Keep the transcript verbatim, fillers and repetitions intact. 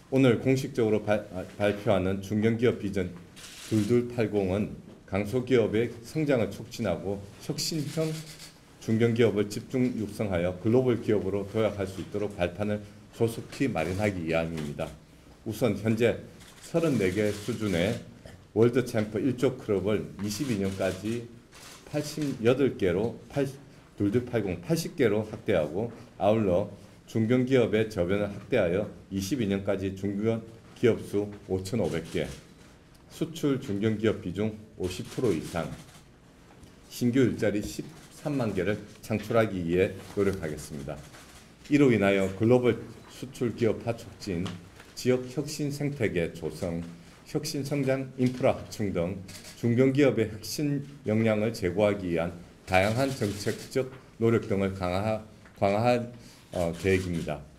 오늘 공식적으로 발, 발표하는 중견기업 비전 이이팔공은 강소기업의 성장을 촉진하고 혁신형 중견기업을 집중 육성하여 글로벌 기업으로 도약할 수 있도록 발판을 조속히 마련하기 위함입니다. 우선 현재 서른네 개 수준의 월드 챔프 일 조 클럽을 이십이 년까지 팔십팔 개로 이이팔공 팔십 개로 확대하고, 아울러 중견기업의 저변을 확대하여 이십이 년까지 중견기업 수 오천오백 개, 수출 중견기업 비중 오십 퍼센트 이상, 신규 일자리 십삼만 개를 창출하기 위해 노력하겠습니다. 이로 인하여 글로벌 수출 기업화 촉진, 지역 혁신 생태계 조성, 혁신 성장 인프라 확충 등 중견기업의 혁신 역량을 제고하기 위한 다양한 정책적 노력 등을 강화, 강화할 어, 계획입니다.